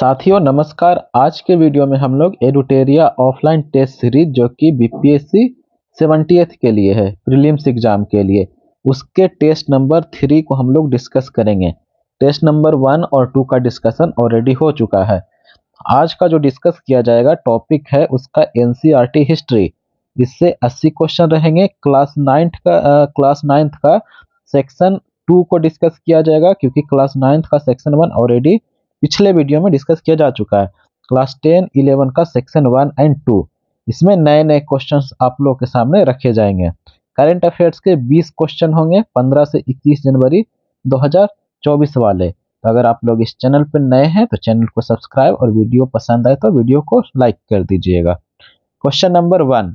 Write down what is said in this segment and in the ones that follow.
साथियों नमस्कार। आज के वीडियो में हम लोग एडुटेरिया ऑफलाइन टेस्ट सीरीज जो कि बीपीएससी 70th के लिए है, प्रीलिम्स एग्जाम के लिए, उसके टेस्ट नंबर 3 को हम लोग डिस्कस करेंगे। टेस्ट नंबर 1 और 2 का डिस्कशन ऑलरेडी हो चुका है। आज का जो डिस्कस किया जाएगा टॉपिक है उसका एनसीईआरटी हिस्ट्री। इससे 80 क्वेश्चन रहेंगे। क्लास 9th का सेक्शन 2 को डिस्कस किया जाएगा, क्योंकि क्लास 9th का सेक्शन 1 ऑलरेडी पिछले वीडियो में डिस्कस किया जा चुका है। क्लास 10, 11 का सेक्शन 1 एंड 2, इसमें नए नए क्वेश्चंस आप लोगों के सामने रखे जाएंगे। करंट अफेयर्स के 20 क्वेश्चन होंगे 15 से 21 जनवरी 2024 वाले। तो अगर आप लोग इस चैनल पर नए हैं तो चैनल को सब्सक्राइब और वीडियो पसंद आए तो वीडियो को लाइक कर दीजिएगा। Question number 1,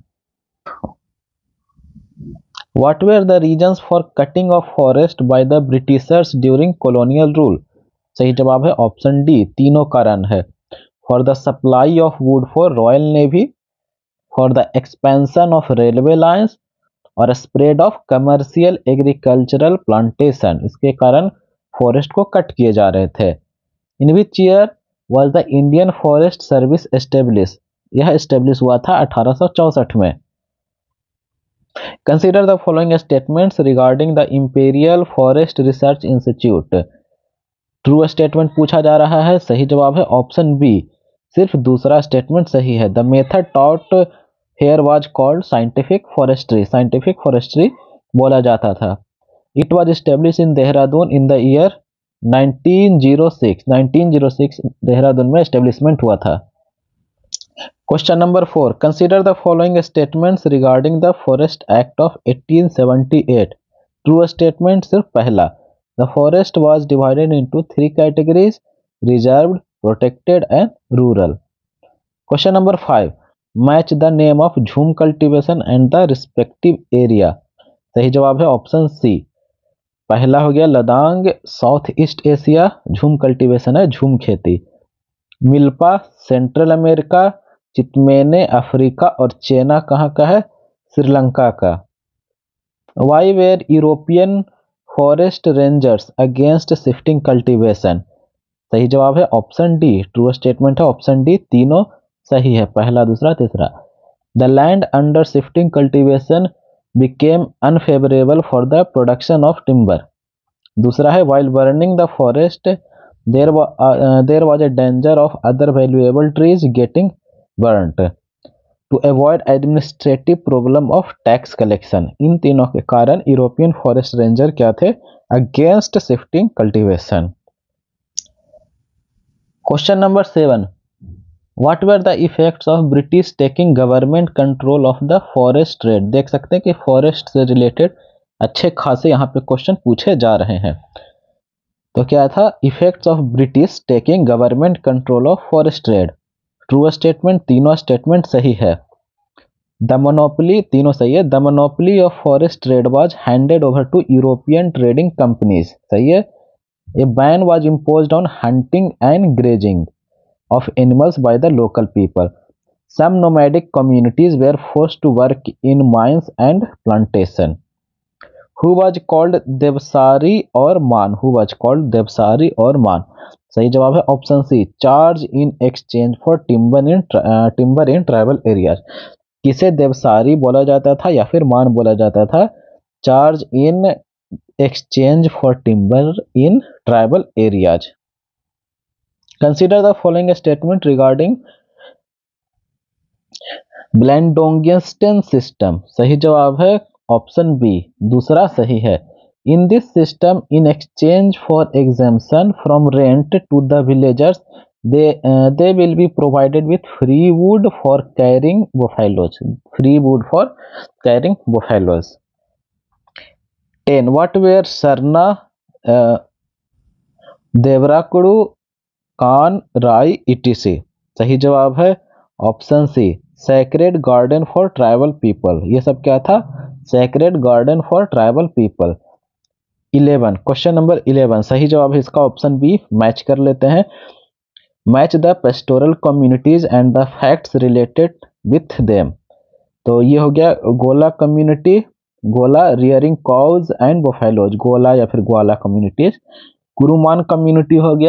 what were the reasons for cutting of forest by the Britishers during colonial rule? सही जवाब है ऑप्शन डी, तीनों कारण है। For the supply of wood for Royal Navy, for the expansion of railway lines और spread of commercial agricultural plantation, इसके कारण forest को कट किए जा रहे थे। In which year was the Indian Forest Service establish? यह एस्टेब्लिश हुआ था 1864 में। Consider the following statements regarding the Imperial Forest Research Institute. True statement पूछा जा रहा है। सही जवाब है ऑप्शन बी, सिर्फ दूसरा स्टेटमेंट सही है। The method taught here was called scientific forestry, scientific forestry बोला जाता था। It was establish in Dehradun in the year 1906, 1906 Dehradun में एस्टेब्लिशमेंट हुआ था। Question number 4, consider the following statements regarding the Forest Act of 1878। True statement सिर्फ पहला, the forest was divided into 3 categories: reserved, protected and rural. Question number 5, match the name of झूम cultivation and the respective area. सही जवाब है option C. पहला हो गया लदांग, South East Asia, jhum cultivation है, झूम खेती। मिल्पा सेंट्रल अमेरिका, चितमेने अफ्रीका और चेना कहाँ का है? श्रीलंका का। Why were European forest rangers against shifting cultivation? सही जवाब है ऑप्शन डी, ट्रू स्टेटमेंट है ऑप्शन डी, तीनों सही है, पहला दूसरा तीसरा। The land under shifting cultivation became unfavourable for the production of timber. दूसरा है while burning the forest there was A danger of other valuable trees getting burnt to avoid administrative problem of tax collection. इन तीनों के कारण European forest ranger क्या थे? Against shifting cultivation. Question number 7, what were the effects of British taking government control of the forest trade? देख सकते हैं कि फॉरेस्ट से रिलेटेड अच्छे खासे यहाँ पे क्वेश्चन पूछे जा रहे हैं। तो क्या था? Effects of British taking government control of forest trade. True statement, तीनों स्टेटमेंट सही है। द मोनोपोली, तीनों सही है। The monopoly of forest trade was handed over to European trading companies, सही है। A ban was imposed on hunting and grazing of animals by the local people. Some nomadic communities were forced to work in mines and plantation. Who was called devsari और मान? Who was called devsari और मान? सही जवाब है option C, charge in exchange for timber in tribal areas. किसे देवसारी बोला जाता था या फिर मान बोला जाता था? Charge in exchange for timber in tribal areas. Consider the following statement regarding blandongdiensten system. सही जवाब है ऑप्शन बी, दूसरा सही है। In this system, in exchange for exemption from rent to the villagers, they will be provided with free wood for carrying buffaloes. Free wood for carrying buffaloes. 10. What were Sarna, Devrakuru, Khan, Rai, etc. सही जवाब है option C, Sacred Garden for Tribal People. ये सब क्या था? Sacred Garden for Tribal People. 11, question number 11 सही जवाब है इसका ऑप्शन बी। मैच कर लेते हैं। Match the pastoral communities and the facts related with them. तो ये हो गया गोला कम्युनिटी, गोला रियरिंग काउज एंड बफेलोज, गोला या फिर ग्वाला कम्युनिटीज। कुरुमान कम्युनिटी हो गया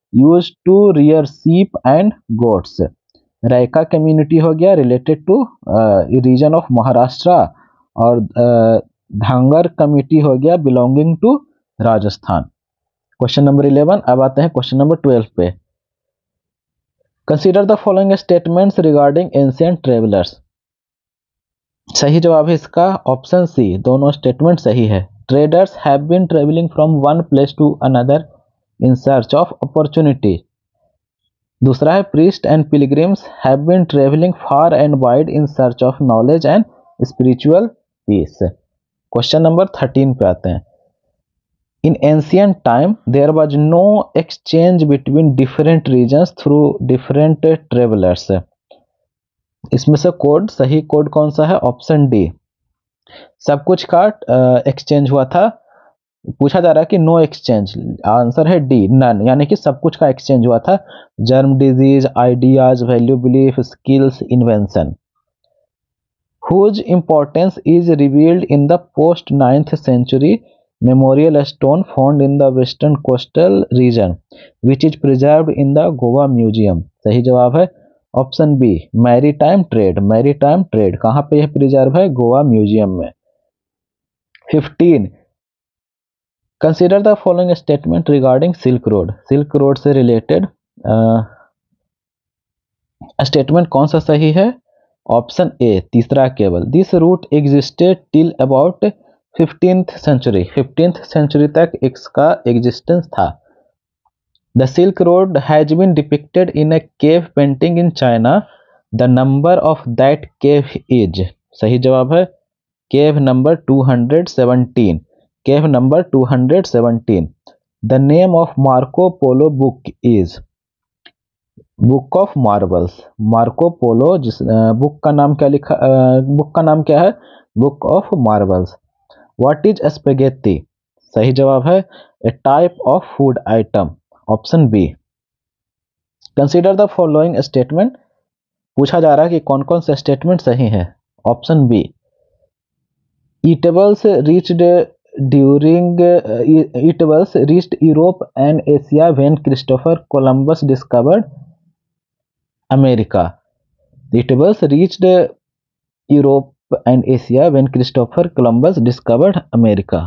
use to rear sheep and goats. Raika community हो गया related to region of Maharashtra, और धांगर कम्युनिटी हो गया belonging to Rajasthan. Question number 11। अब आते हैं क्वेश्चन नंबर 12 पे। Consider the following statements regarding ancient travellers. सही जवाब है इसका ऑप्शन सी, दोनों स्टेटमेंट सही है। Traders have been travelling from one place to another in search of opportunity. दूसरा है priest and pilgrims have been travelling far and wide in search of knowledge and spiritual peace. Question number 13 पे आते हैं। In ancient time there was no exchange between different regions through different travellers. इसमें से code सही code कौन सा है? Option D, सब कुछ का एक्सचेंज हुआ था। पूछा जा रहा है कि नो एक्सचेंज, आंसर है डी, नन, यानी कि सब कुछ का एक्सचेंज हुआ था। Germ disease, ideas, value, belief, skills, invention. Whose importance is revealed in the post 9th century memorial stone found in the western coastal region which is preserved in the Goa museum. सही जवाब है option B, maritime trade. Maritime trade कहाँ पे यह preserve है? Goa museum में। 15। Consider the following statement regarding Silk Road. Silk Road से related statement कौन सा सही है? ऑप्शन ए, तीसरा केवल। This route existed till about 15th century। 15th century तक इसका एग्जिस्टेंस था। The Silk Road has been depicted in a cave painting in China. The number of that cave is. सही जवाब है cave number 217। Cave number 217। The name of Marco Polo book is book of marbles. Marco Polo जिस book का नाम क्या लिखा, book का नाम क्या है? Book of marbles. What is spaghetti? सही जवाब है a type of food item, option B. Consider the following statement. पूछा जा रहा है कि कौन कौन से स्टेटमेंट सही है। Option B, eatables reached Europe and Asia when Christopher Columbus discovered America. Eatables reached Europe and Asia when Christopher Columbus discovered America.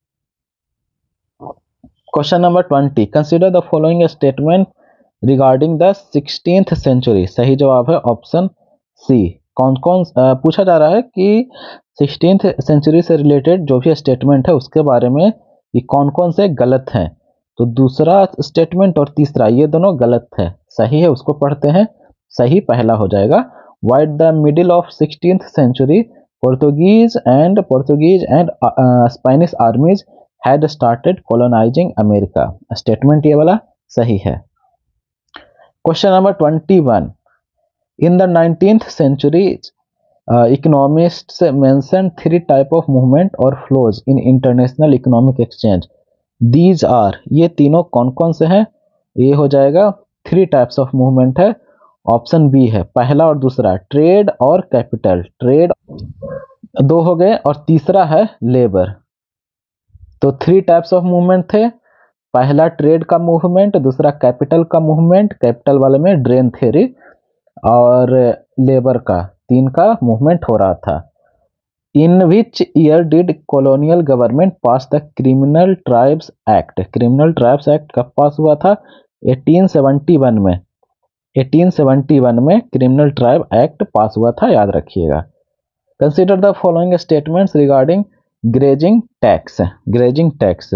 Question number 20। Consider the following statement regarding the 16th century। सही जवाब है option सी। कौन कौन पूछा जा रहा है कि 16th century से रिलेटेड जो भी स्टेटमेंट है उसके बारे में ये कौन कौन से गलत हैं। तो दूसरा स्टेटमेंट और तीसरा ये दोनों गलत है। सही है उसको पढ़ते हैं। सही पहला हो जाएगा। While the middle of 16th century Portuguese and Spanish armies had started colonising America. Statement ये वाला सही है। Question number 21। In the 19th century economists mentioned 3 type of movement or flows in international economic exchange. These are, ये तीनों कौन कौन से हैं? ये हो जाएगा 3 types of movement है। ऑप्शन बी है पहला और दूसरा, ट्रेड और कैपिटल। ट्रेड 2 हो गए और तीसरा है लेबर। तो 3 टाइप्स ऑफ मूवमेंट थे। पहला ट्रेड का मूवमेंट, दूसरा कैपिटल का मूवमेंट, कैपिटल वाले में ड्रेन थ्योरी, और लेबर का, 3 का मूवमेंट हो रहा था। In which year did colonial government pass the criminal tribes act? Criminal tribes act कब पास हुआ था? 1871 में। 1871 में क्रिमिनल ट्राइब एक्ट पास हुआ था, याद रखिएगा। Consider the following statements regarding grazing tax. Grazing tax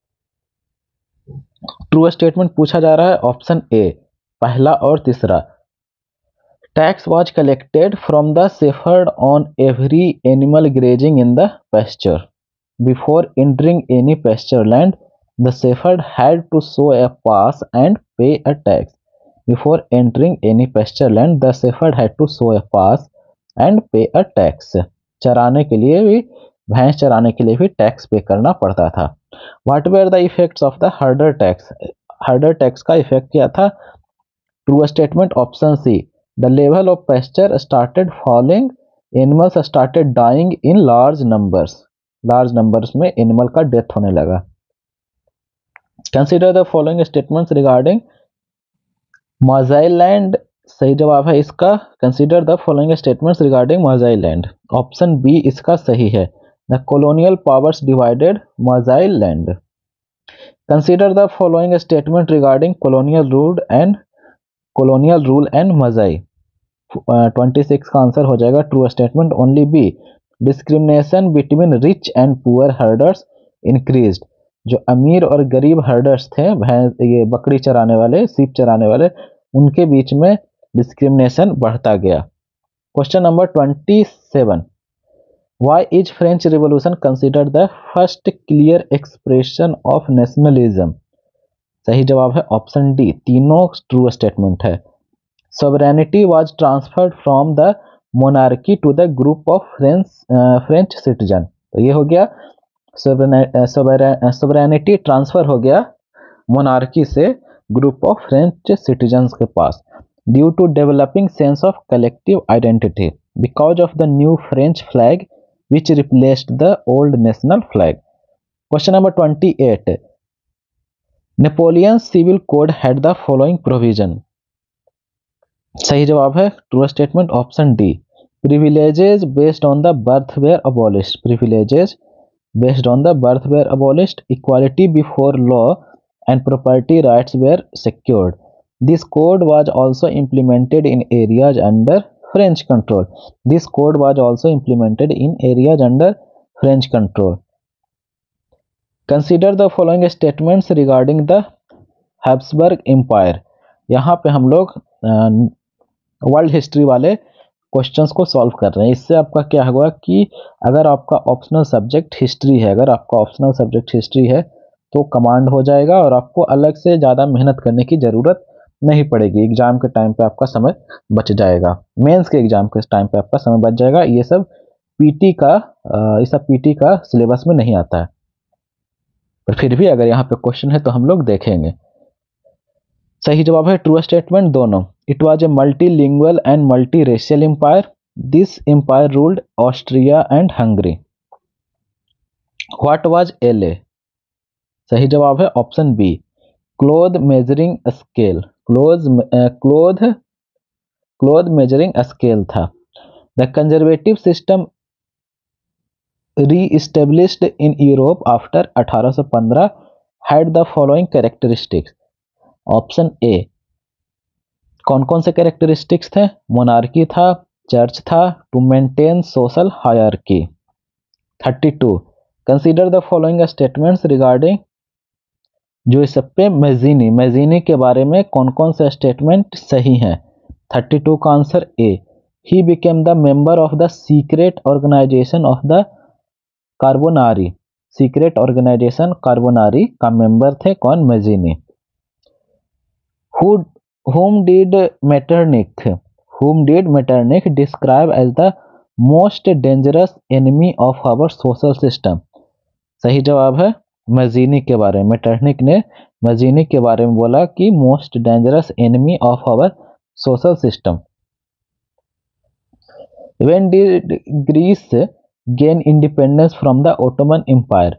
true statement पूछा जा रहा है। ऑप्शन ए, पहला और तीसरा। Tax was collected from the shepherd on every animal grazing in the pasture. Before entering any pasture land, the shepherd had to show a pass and pay a tax. Before entering any pasture land, the shepherd had to show a pass and pay a tax. चराने के लिए भी, भैंस चराने के लिए भी tax पे करना पड़ता था। What were the effects of the herder tax? herder tax का इफेक्ट क्या था? True statement option C, the level of pasture started falling, animals started dying in large numbers. large numbers में एनिमल का death होने लगा। Consider the following statements regarding Maasailand सही जवाब है इसका। Consider the following statements regarding Maasailand. Option B इसका सही है। The colonial powers divided Maasailand. Consider the following statement regarding colonial rule and Mazai। 26 का आंसर हो जाएगा true statement only B. Discrimination between rich and poor herders increased. जो अमीर और गरीब हर्डर्स थे, भैंस ये बकरी चराने वाले, सीप चराने वाले, उनके बीच में डिस्क्रिमिनेशन बढ़ता गया। Question number 27। Why is French Revolution considered the first clear expression of nationalism? सही जवाब है ऑप्शन डी, तीनों ट्रू स्टेटमेंट है। Sovereignty was transferred from the monarchy to the group of French citizen। तो ये हो गया sovereignty ट्रांसफर हो गया मोनार्की से ग्रुप ऑफ फ्रेंच सिटीजन्स के पास। Due to developing sense of collective identity because of the new French flag which replaced the old national flag। Question number 28। Napoleon's civil code had the following provision। सही जवाब है true statement option D. Privileges based on the birth were abolished। Privileges based on the birth were abolished। Equality before law and property rights were secured। This code was also implemented in areas under French control। This code was also implemented in areas under French control। Consider the following statements regarding the Habsburg Empire। यहाँ पे हम लोग world history वाले questions को solve कर रहे हैं। इससे आपका क्या होगा कि अगर आपका ऑप्शनल सब्जेक्ट हिस्ट्री है, तो कमांड हो जाएगा और आपको अलग से ज़्यादा मेहनत करने की ज़रूरत नहीं पड़ेगी। एग्जाम के टाइम पे आपका समय बच जाएगा, मेंस के एग्जाम के टाइम पे आपका समय बच जाएगा। ये सब पीटी का सिलेबस में नहीं आता है, पर फिर भी अगर यहाँ पे क्वेश्चन है तो हम लोग देखेंगे। सही जवाब है ट्रू स्टेटमेंट दोनों। It was a multilingual and multiracial empire. This empire ruled Austria and Hungary. What was ell? सही जवाब है option B, cloth measuring scale. Cloth measuring scale था। The conservative system re-established in Europe after 1815 had the following characteristics. Option A. कौन कौन से characteristics थे? Monarchy था, church था, to maintain social hierarchy. 32। Consider the following statements regarding Giuseppe मैज़ीनी के बारे में कौन कौन से स्टेटमेंट सही हैं? 32 का answer A. He became the member of the secret organisation of the Carbonari. Secret organisation Carbonari का मेंबर थे कौन? मैज़ीनी। Whom did Metternich describe as the most dangerous enemy of our social system? सही जवाब है मैज़ीनी के बारे में। मेटरनिक ने मैज़ीनी के बारे में बोला कि most dangerous enemy of our social system. When did Greece gain independence from the Ottoman Empire?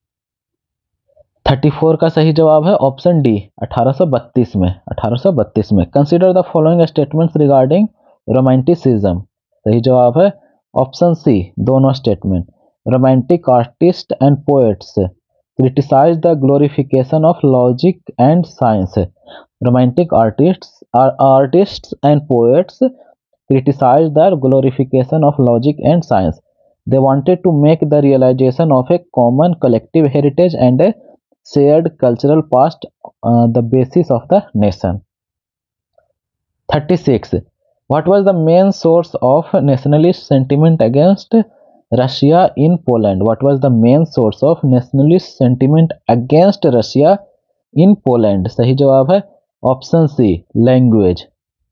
34 का सही जवाब है ऑप्शन डी, 1832 में। 1832 में। Consider the following statements regarding romanticism. सही जवाब है ऑप्शन सी, दोनों statement. Romantic artist and poets criticise the glorification of logic and science. Romantic artists and poets criticise the glorification of logic and science. They wanted to make the realization of a common collective heritage and a shared cultural past the basis of the nation। 36. What was the main source of nationalist sentiment against Russia in Poland? What was the main source of nationalist sentiment against Russia in Poland? सही जवाब है option C, language.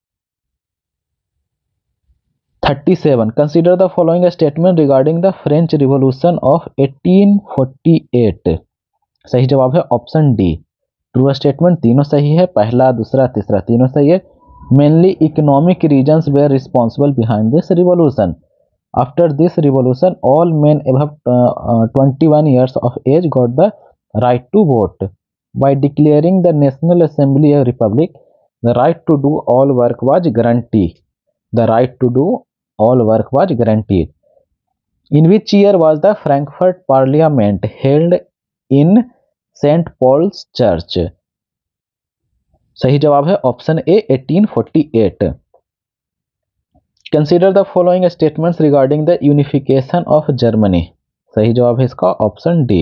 37. Consider the following statement regarding the French Revolution of 1848। सही जवाब है option D. True statement तीनों सही है, पहला, दूसरा, तीसरा तीनों सही है। Mainly economic reasons were responsible behind this revolution. After this revolution all men above 21 years of age got the right to vote। By declaring the National Assembly a republic, The right to do all work was guaranteed. The right to do all work was guaranteed. In which year was the Frankfurt Parliament held in St. Paul's Church? सही जवाब है option A 1848. Consider the following statements regarding the unification of Germany. सही जवाब है इसका option D.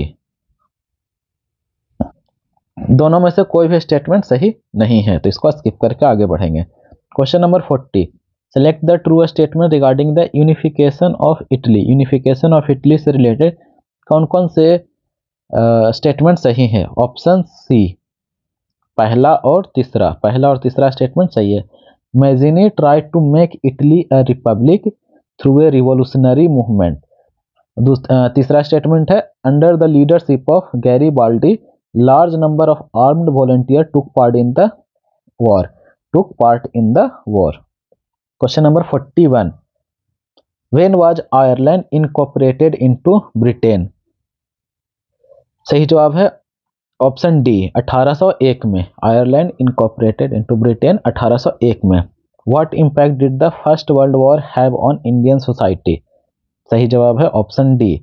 दोनों में से कोई भी स्टेटमेंट सही नहीं है तो इसको स्किप करके आगे बढ़ेंगे. Question number 40. Select the true statement regarding the unification of Italy. Unification of Italy से रिलेटेड कौन कौन से स्टेटमेंट सही है? ऑप्शन सी पहला और तीसरा स्टेटमेंट सही है. Mazzini try to make Italy a republic through a revolutionary movement. तीसरा स्टेटमेंट है under the leadership of Garibaldi large number of armed volunteers took part in the war. Question number 41. When was Ireland incorporated into Britain? सही जवाब है option D 1801 में. Ireland incorporated into Britain 1801 में. What impact did the First World War have on Indian society? सही जवाब है option D.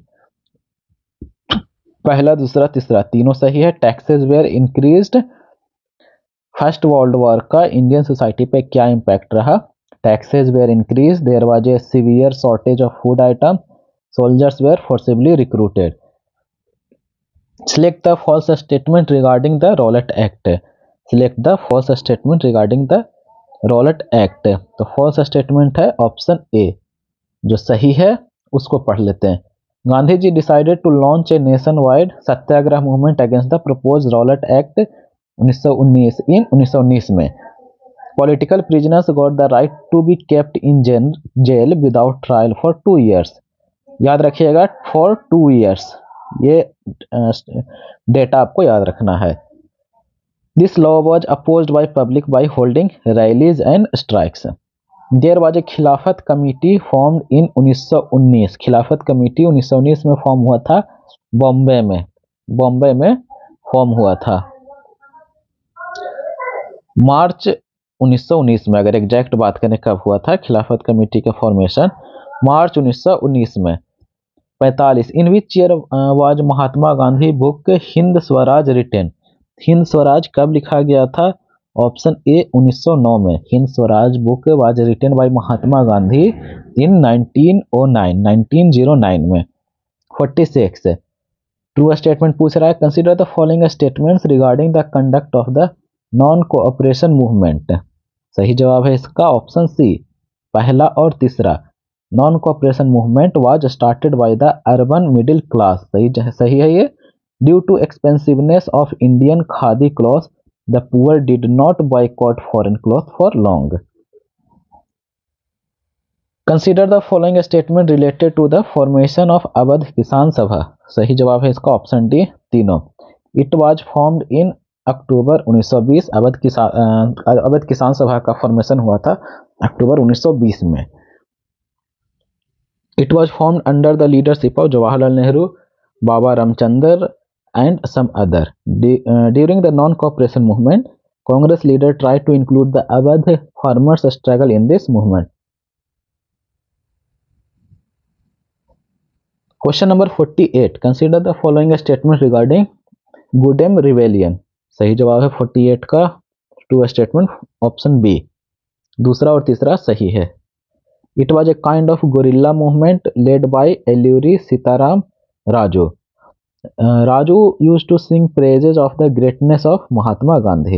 पहला दूसरा तीसरा तीनों सही है. Taxes were increased. First world war का इंडियन सोसाइटी पे क्या इम्पैक्ट रहा? Taxes were increase. There was a severe shortage of food item. Soldiers were forcibly recruited. Select the false statement regarding the Rowlatt act. Select the false statement regarding the Rowlatt act. तो false statement है option A. जो सही है उसको पढ़ लेते हैं. Gandhi ji decided to launch a nationwide Satyagraha movement against the propose Rowlatt act 1919 में. Political prisoners got the right to be kept in jail without trial for 2 years. याद रखिएगा फॉर 2 years. ये डेटा आपको याद रखना है. This law was opposed by public by holding rallies and strikes. There was a Khilafat committee formed in 1919. खिलाफत committee 1919 में form हुआ था. बॉम्बे में फॉर्म हुआ था. मार्च 1919 में. अगर एग्जैक्ट बात करें कब हुआ था खिलाफत कमेटी का फॉर्मेशन? मार्च 1919 में. 45. In which year was Mahatma Gandhi book Hind Swaraj written. Hind Swaraj कब लिखा गया था? ऑप्शन ए 1909 में. Hind Swaraj book was written by Mahatma Gandhi in 1909 में. 46. ट्रू स्टेटमेंट पूछ रहा है. Consider the following statements regarding the conduct of the non cooperation movement. सही जवाब है इसका ऑप्शन सी पहला और तीसरा. Non cooperation movement was started by the urban middle class. सही है ये. Due to expensiveness of Indian khadi cloth the poor did not boycott foreign cloth for long. Consider the following statement related to the formation of Awadh Kisan Sabha. सही जवाब है इसका option D तीनों. It was formed in October 1920. Awadh Kisan Sabha का formation हुआ था अक्टूबर 1920 में. It was formed under the leadership of Jawaharlal Nehru, Baba Ramchandar and some other. During the non-cooperation movement, Congress leader tried to include the Awadh farmers' struggle in this movement. Question number 48. Consider the following statement regarding Goodem Rebellion. सही जवाब है 48 का true statement option B. दूसरा और तीसरा सही है. It was a kind of guerrilla movement led by Alluri Sitaram Raju. Raju used to sing praises of the greatness of Mahatma Gandhi.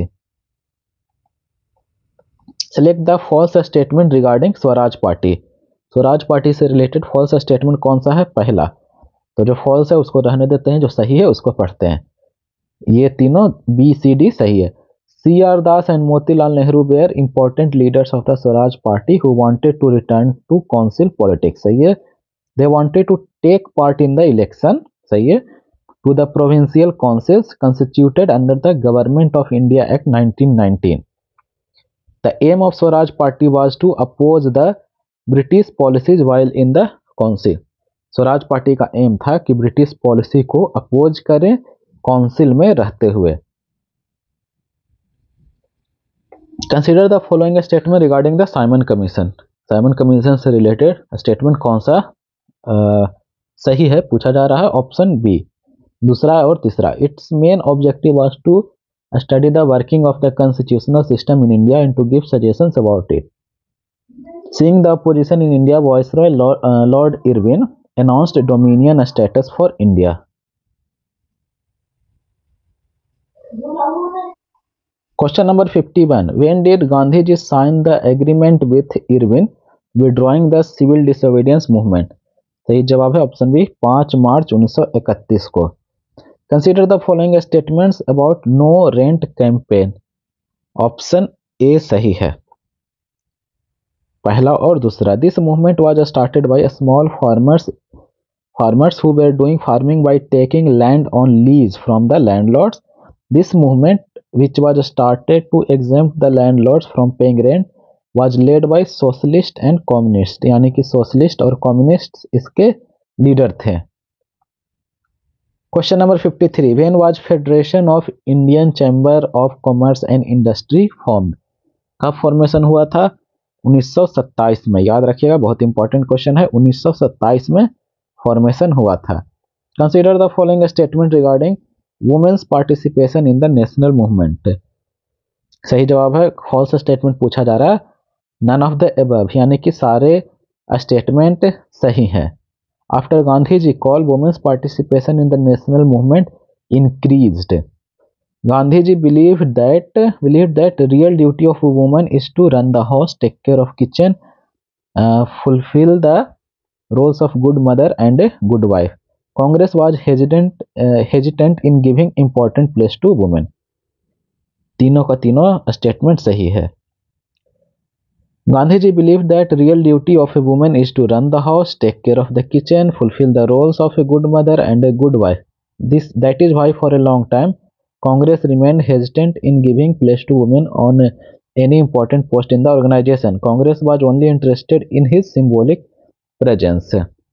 Select the false statement regarding Swaraj party. Swaraj party से related false statement कौन सा है? पहला. तो जो false है उसको रहने देते हैं, जो सही है उसको पढ़ते हैं. ये तीनों बी सी डी सही है. C R Das and Motilal Nehru were important leaders of the Swaraj party who wanted to return to council politics. सही है. They wanted to take part in the election. सही है. To the provincial councils constituted under the Government of India Act 1919. The aim of Swaraj Party was to oppose the British policies while in the council. Swaraj party का aim था कि British policy को oppose करें council में रहते हुए. Consider the following statement regarding the Simon commission. Simon commission से related statement कौन सा सही है पूछा जा रहा है। ऑप्शन बी, दूसरा और तीसरा। Its main objective was to study the working of the constitutional system in India and to give suggestions about it. Seeing the opposition in India, Viceroy Lord Irwin announced Dominion status for India. Question number 51. When did Gandhiji sign the agreement with Irwin withdrawing the civil disobedience movement? सही जवाब है option B, 5 मार्च 1931 को। Consider the following statements about no rent campaign. Option A सही है, पहला और दूसरा। This movement was started by small farmers who were doing farming by taking land on lease from the landlords. This movement, which was started to exempt the landlords from paying rent, was led by socialist and communist, यानी कि socialist और communist इसके leader थे। Question number 53. When was federation of Indian chamber of commerce and industry formed? कब formation हुआ था? 1927 में। याद रखिएगा, बहुत इंपॉर्टेंट क्वेश्चन है। 1927 में फॉर्मेशन हुआ था। Consider the following statement regarding women's participation in the national movement. सही जवाब है, फॉल्स स्टेटमेंट पूछा जा रहा है। नन ऑफ द अबव, यानी कि सारे स्टेटमेंट सही हैं। After Gandhi ji call women's participation in the national movement increased. Gandhi ji believed that real duty of a woman is to run the house, take care of kitchen, fulfill the roles of good mother and a good wife. Congress was hesitant in giving important place to women. तीनों का तीनों statement सही है। Gandhi ji believed that real duty of a woman is to run the house, take care of the kitchen, fulfill the roles of a good mother and a good wife. That is why for a long time Congress remained hesitant in giving place to women on any important post in the organization. Congress was only interested in his symbolic presence.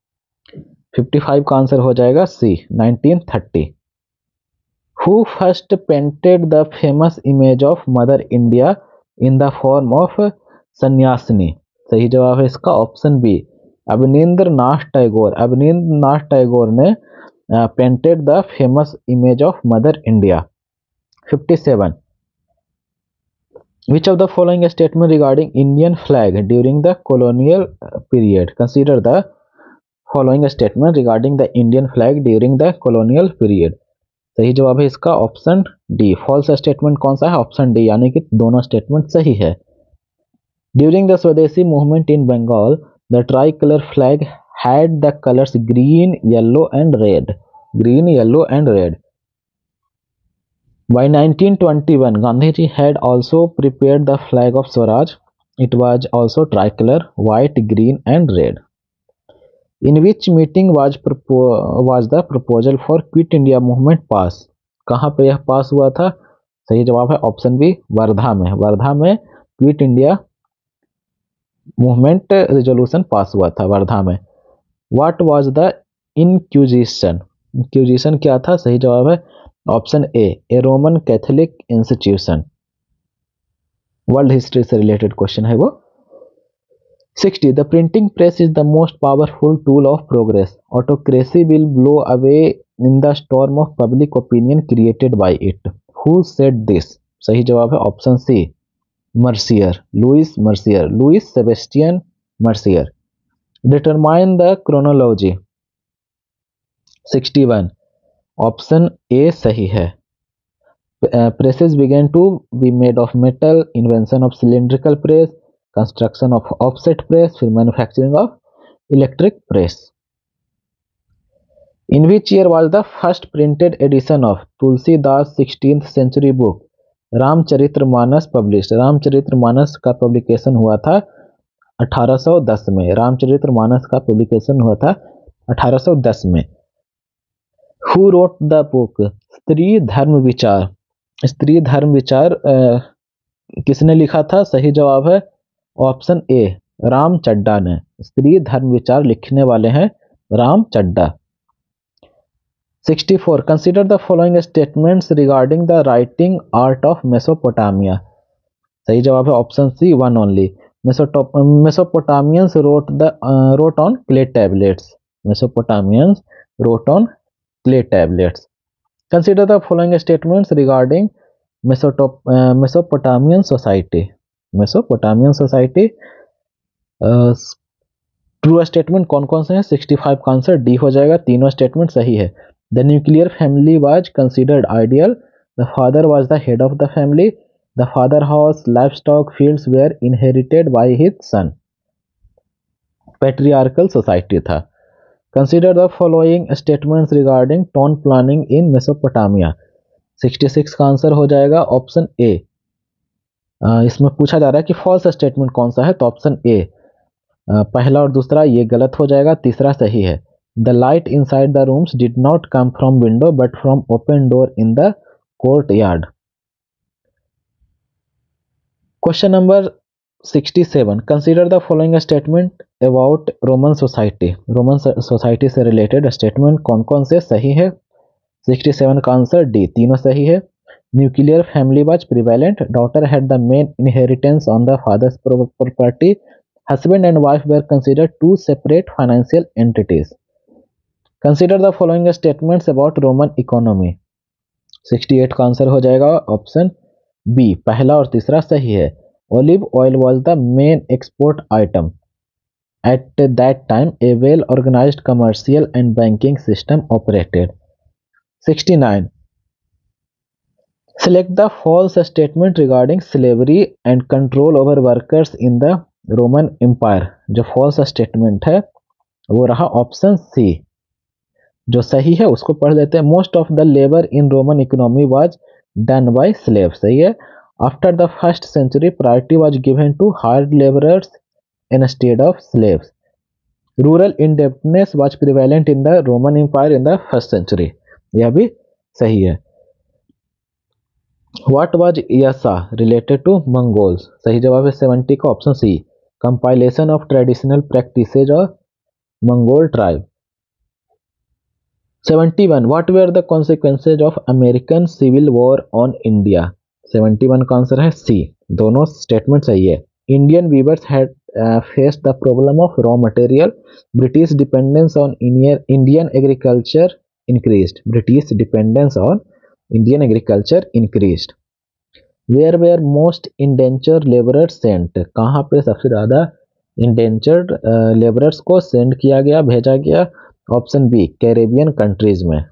55 का answer हो जाएगा सी, 1930. Who first painted the famous image of Mother India in the form of सन्यासिनी? सही जवाब है इसका option B, Abanindranath Tagore. Abanindranath Tagore ने painted the famous image of mother India. 57. Which of the following statement regarding Indian flag during the colonial period? Consider the following statement regarding the Indian flag during the colonial period. सही जवाब है इसका option D. False statement कौन सा है? Option D, यानी कि दोनों स्टेटमेंट सही है। During the Swadeshi movement in Bengal, the tricolor flag had the colors green, yellow and red. Green, yellow and red. By 1921, Gandhiji had also prepared the flag of Swaraj. It was also tricolor, white, green and red. In which meeting was the proposal for Quit India movement pass? कहाँ पे यह पास हुआ था? सही जवाब है option B, Wardha में। वर्धा में quit India movement resolution pass हुआ था, वर्धा में। What was the inquisition? Inquisition क्या था? सही जवाब है option A Roman Catholic institution. World history से रिलेटेड क्वेश्चन है वो। 60. The printing press is the most powerful tool of progress. Autocracy will blow away in the storm of public opinion created by it. Who said this? सही जवाब है option C, Mercier, Louis Mercier, Louis Sebastien Mercier. Determine the chronology. 61. Option A सही है। Presses began to be made of metal, invention of cylindrical press, construction of offset press, फिर manufacturing of electric press. In which year was the first printed edition of Tulsidas 16th century book Ramcharitmanas published? Ramcharitmanas का publication हुआ था 1810 में। रामचरितमानस का publication हुआ था 1810 में। Who wrote the book? स्त्री धर्म विचार। स्त्री धर्म विचार किसने लिखा था? सही जवाब है ऑप्शन ए, राम चड्डा ने। स्त्री धर्म विचार लिखने वाले हैं Ram Chadda. 64. Consider the following statements regarding the writing art of Mesopotamia. सही जवाब है option C, one only. Mesopotamians wrote on clay tablets. Mesopotamians wrote on clay tablets. Consider the following statements regarding Mesopotamian society. Mesopotamian society. True statement कौन कौन से हैं? 65 का answer D हो जाएगा, तीनों स्टेटमेंट सही है। The nuclear family was considered ideal. The father was the head of the family. The father house livestock fields were inherited by his son. Patriarchal society था। Consider the following statements regarding town planning in Mesopotamia. 66 का answer हो जाएगा option A. इसमें पूछा जा रहा है कि फॉल्स स्टेटमेंट कौन सा है, तो ऑप्शन ए। पहला और दूसरा ये गलत हो जाएगा, तीसरा सही है। The light inside the rooms did not come from window but from open door in the courtyard. Question number 67, consider the following statement about Roman society. Roman society से रिलेटेड स्टेटमेंट कौन कौन से सही है? 67 का answer D, तीनों सही है। Nuclear family was prevalent. Daughter had the main inheritance on the father's property. Husband and wife were considered two separate financial entities. Consider the following statements about Roman economy. 68 का answer हो जाएगा option B, पहला और तीसरा सही है। Olive oil was the main export item. At that time, a well-organized commercial and banking system operated. 69. Select the false statement regarding slavery and control over workers in the Roman empire. जो false statement है वो रहा option C. जो सही है उसको पढ़ लेते हैं। Most of the labour in Roman economy was done by slave. सही है। After the first century priority was given to hard labourers instead of slaves. Rural independence was prevalent in the Roman empire in the first century. यह भी सही है। What was Yasa related to Mongols. सही जवाब है 70 का option C, compilation of traditional practices of Mongol tribe. 71. What were the consequences of American Civil War on India? 71 का answer है सी, दोनों स्टेटमेंट सही है। Indian weavers had faced the problem of raw material. British dependence on Indian agriculture increased. British dependence on Indian agriculture increased. Where were most indentured laborers sent? कहाँ पे सबसे ज़्यादा indentured labourers को send किया गया, भेजा गया? ऑप्शन बी, कैरेबियन कंट्रीज में।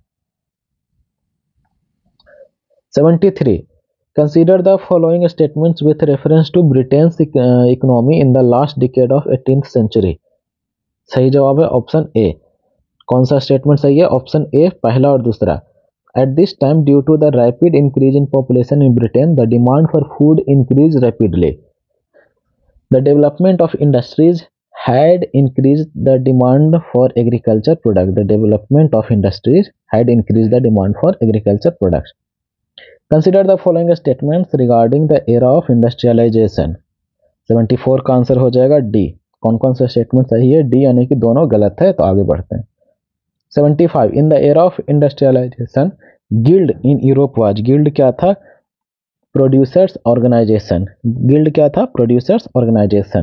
73. Consider the following statements with reference to Britain's economy in the last decade of 18th century. सही जवाब है ऑप्शन ए। कौन सा स्टेटमेंट सही है? ऑप्शन ए, पहला और दूसरा। At this time, due to the rapid increase in population in Britain, the demand for food increased rapidly. The development of industries had increased the demand for agriculture products. The development of industries had increased the demand for agriculture products. Consider the following statements regarding the era of industrialization. 74 का answer हो जाएगा D. कौन कौन सा statement सही है? D यानी कि दोनों गलत है, तो आगे बढ़ते हैं। 75. In the era of industrialization, guild in Europe was, guild क्या था? Producers organization. Guild क्या था? Producers organization.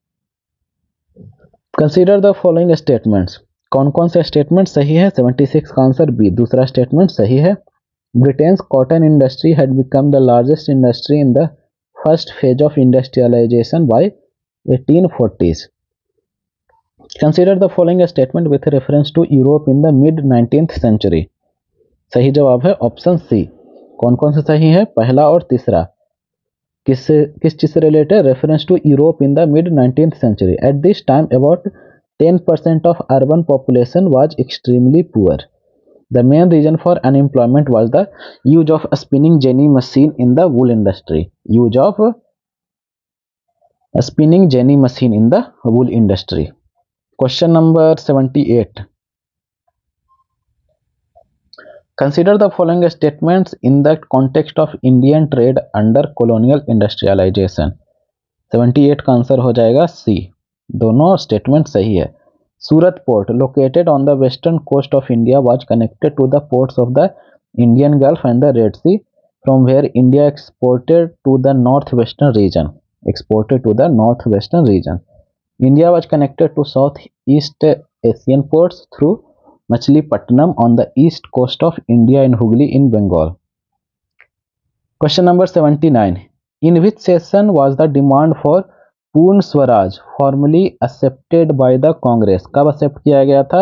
Consider the following statements. कौन कौन से स्टेटमेंट सही है? 76 का आंसर बी, दूसरा स्टेटमेंट सही है। Britain's cotton industry had become the largest industry in the first phase of industrialization by 1840s. Consider the following statement with reference to Europe in the mid 19th century. सही जवाब है option सी। कौन कौन सा सही है? पहला और तीसरा। किस चीज से related? Reference to Europe in the mid 19th century. At this time, about 10% of urban population was extremely poor. The main reason for unemployment was the use of a spinning jenny machine in the wool industry. Use of a spinning jenny machine in the wool industry. Question number 78. Consider the following statements in the context of Indian trade under colonial industrialization. 78 का answer हो जाएगा सी, दोनों statement सही है। Surat port located on the western coast of India was connected to the ports of the Indian Gulf and the Red Sea from where India exported to the northwestern region. Exported to the northwestern region. India was connected to Southeast Asian ports through Machilipatnam on the east coast of India and Hooghly in Bengal. Question number 79. In which session was the demand for Purna Swaraj formally accepted by the Congress? कब accept किया गया था?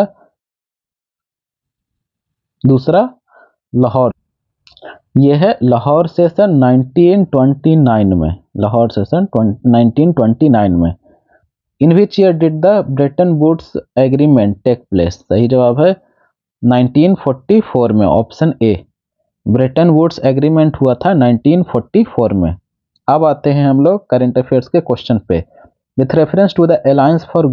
दूसरा, लाहौर। यह है Lahore session 1929 में। Lahore session 1929 में। In which year did the Bretton Woods agreement take place? सही जवाब है 1944 में, option A. Bretton Woods agreement हुआ था 1944 में। अब आते हैं हम लोग करंट अफेयर्स के क्वेश्चन पे। With reference to the alliance for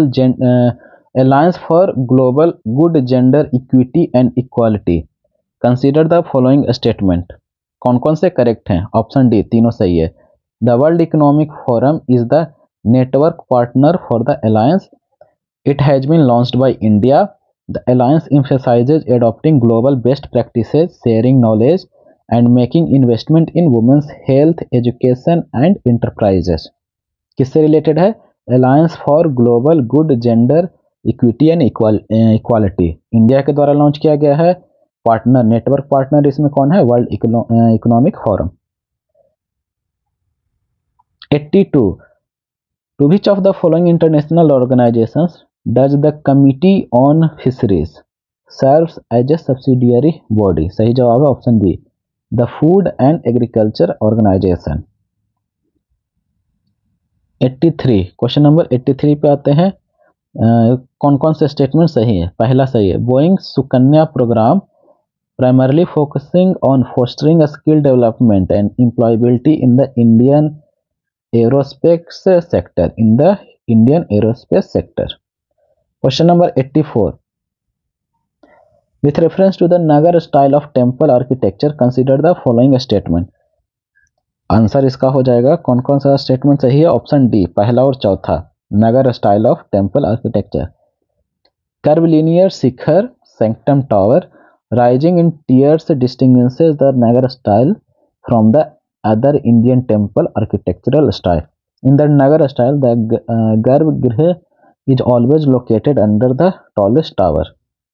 global good gender equity and equality, consider the following statement. कौन कौन से करेक्ट हैं? ऑप्शन डी, तीनों सही है। The World Economic Forum is the network partner for the alliance. It has been launched by India. The alliance emphasizes adopting global best practices, sharing knowledge, and making investment in women's health, education, and enterprises. किससे related है? Alliance for global good gender equity and equality, India के द्वारा launch किया गया है। Partner, network partner इसमें कौन है? World Economic Forum. 82. To which of the following international organizations does the Committee on Fisheries serves as a subsidiary body? सही जवाब है option B, the food and agriculture organisation. 83, question number 83 पे आते हैं। कौन कौन से स्टेटमेंट सही है? पहला सही है, Boeing Sukanya programme primarily focusing on fostering a skill development and employability in the Indian aerospace sector. Question number 84. With reference to the Nagar style of temple architecture, consider the following statement. Answer इसका हो जाएगा, कौन कौन सा statement सही है? Option D, पहला और चौथा, Nagara style of temple architecture. Curvilinear shikhara, sanctum tower, rising in tiers distinguishes the Nagar style from the other Indian temple architectural style. In the Nagar style, the Garbhagriha is always located under the tallest tower.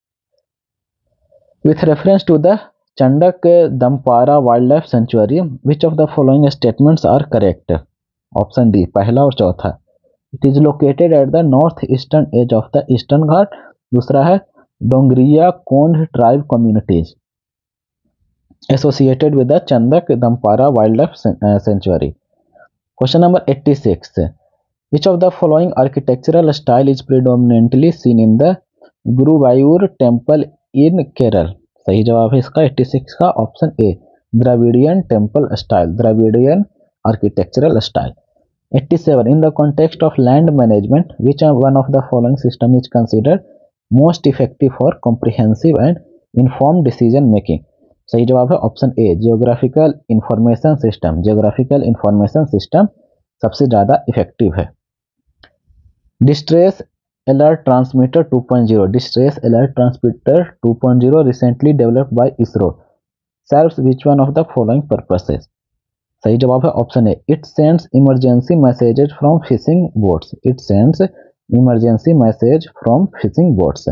With reference to the Chandak Dampara Wildlife Sanctuary, which of the following statements are correct? Option D, पहला और चौथा। It is located at the northeastern edge of the Eastern Ghat. दूसरा है Dongriya Kond tribe communities associated with the Chandak Dampara Wildlife Sanctuary. Question number 86. Which of the following architectural style is predominantly seen in the Guruvayur temple in Kerala? सही जवाब है इसका 86 का option A, Dravidian temple style, Dravidian architectural style. 87. In the context of land management, which one of the following system is considered most effective for comprehensive and informed decision making? सही जवाब है option A, geographical information system. Geographical information system सबसे ज्यादा effective है। Distress alert transmitter 2.0, distress alert transmitter 2.0 recently developed by ISRO serves which one of the following purposes? सही जवाब है option A, it sends emergency messages from fishing boats. It sends emergency message from fishing boats.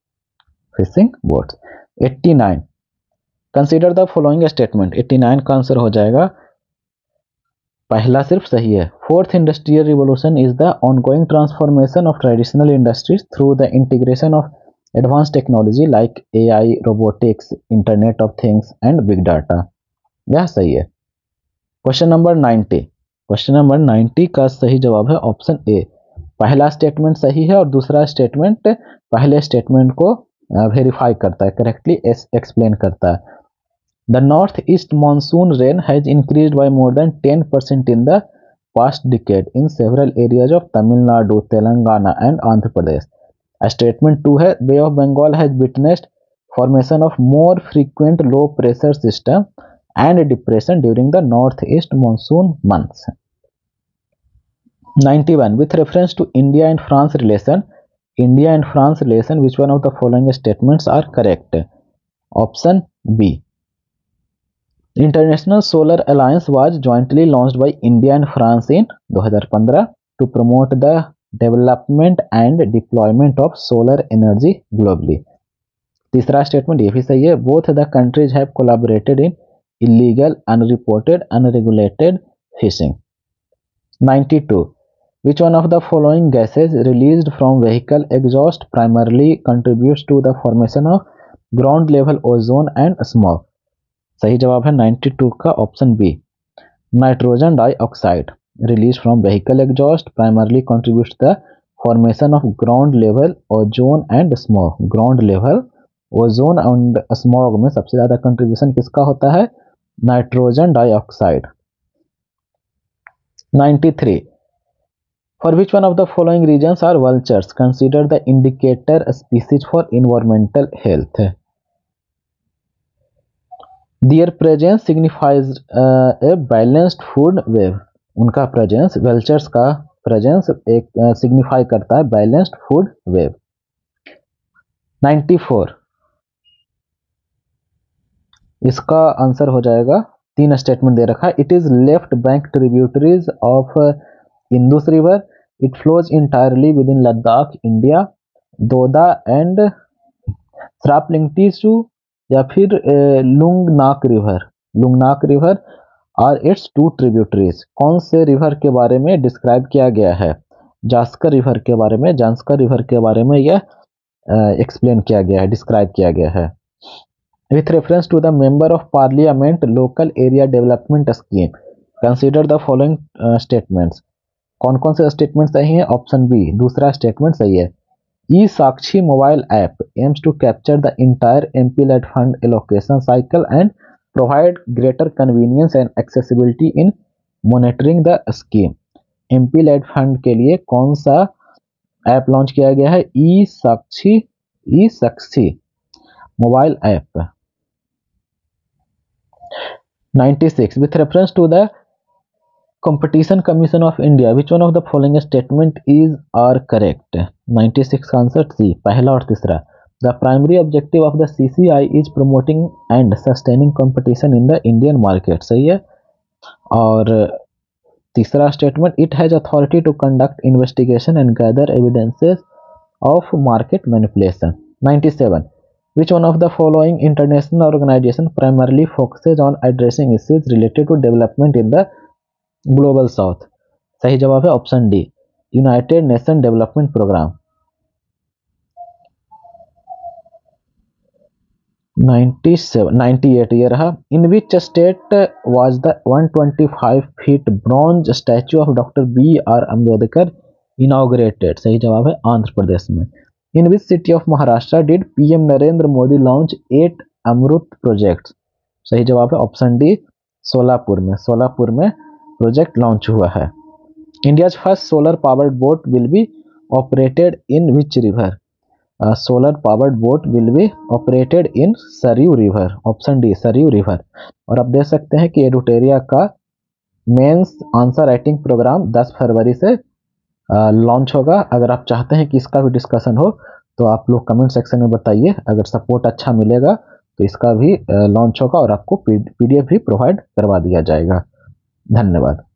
89. Consider the following statement. 89 का answer हो जाएगा, पहला सिर्फ सही है। Fourth industrial revolution is the ongoing transformation of traditional industries through the integration of advance technology like AI, robotics, internet of things and big data. यह सही है। Question number 90। क्वेश्चन नंबर 90 का सही जवाब है ऑप्शन ए, पहला statement सही है और दूसरा स्टेटमेंट पहले स्टेटमेंट को वेरीफाई करता है, करेक्टली एक्सप्लेन करता है। The north east monsoon rain has increased by more than 10% in the past decade in several areas of Tamil Nadu, Telangana and Andhra Pradesh. Statement 2 है, bay of Bengal has witnessed formation of more frequent low pressure system and depression during the northeast monsoon months. 91. With reference to India and France relation, which one of the following statements are correct? Option B. International Solar Alliance was jointly launched by India and France in 2015 to promote the development and deployment of solar energy globally. तीसरा statement ये भी सही है। Both the countries have collaborated in illegal unreported unregulated fishing. 92. Which one of the following gases released from vehicle exhaust primarily contributes to the formation of ground level ozone and smog? सही जवाब है 92 का option B. Nitrogen dioxide released from vehicle exhaust primarily contributes to the formation of ground level ozone and smog। ground level ozone and smog में सबसे ज्यादा contribution किसका होता है? Nitrogen dioxide. 93. For which one of the following reasons are vultures considered the indicator species for environmental health? Their presence signifies a balanced food web। उनका presence, vultures का presence एक signify करता है बैलेंस्ड फूड वेब। 94. इसका answer हो जाएगा, तीन statement दे रखा है। It is left bank tributaries of Indus river, it flows entirely within Ladakh India, Doda and श्रापलिंगटिसु या फिर Lungnak river are its two tributaries. कौन से रिवर के बारे में डिस्क्राइब किया गया है? जास्कर रिवर के बारे में, जांस्कर रिवर के बारे में यह एक्सप्लेन किया गया है, डिस्क्राइब किया गया है। With reference to the Member of Parliament Local Area Development Scheme, consider the following statements। कौन कौन से स्टेटमेंट सही हैं? ऑप्शन बी, दूसरा स्टेटमेंट सही है। E Sakshi mobile app aims to capture the entire MP-led fund allocation cycle and provide greater convenience and accessibility in monitoring the scheme। MP-led fund के लिए कौन सा ऐप लॉन्च किया गया है? E Sakshi mobile app. 96. With reference to the Competition Commission of India, which one of the following statement is are correct? 96 का answer C, पहला और तीसरा। The primary objective of the CCI is promoting and sustaining competition in the Indian market, सही है। और तीसरा statement, it has authority to conduct investigation and gather evidences of market manipulation। 97. Which one of the following international organization primarily focuses on addressing issues related to development in the global south? सही जवाब है option D, United Nation development programme. 98 ये रहा। In which state was the 125 feet bronze statue of doctor BR Ambedkar inaugurated? सही जवाब है आंध्र प्रदेश में। In which city of Maharashtra did PM Narendra Modi launch 8 Amrit projects? सही जवाब है ऑप्शन डी, सोलापुर में प्रोजेक्ट लॉन्च हुआ है। India's first solar powered boat will be operated in which river? solar powered boat will be operated in Sarayu river, option D Sarayu river. और आप देख सकते हैं कि एडुटेरिया का मेंस आंसर राइटिंग प्रोग्राम 10 फरवरी से लॉन्च होगा। अगर आप चाहते हैं कि इसका भी डिस्कशन हो तो आप लोग कमेंट सेक्शन में बताइए। अगर सपोर्ट अच्छा मिलेगा तो इसका भी लॉन्च होगा और आपको PDF भी प्रोवाइड करवा दिया जाएगा। धन्यवाद।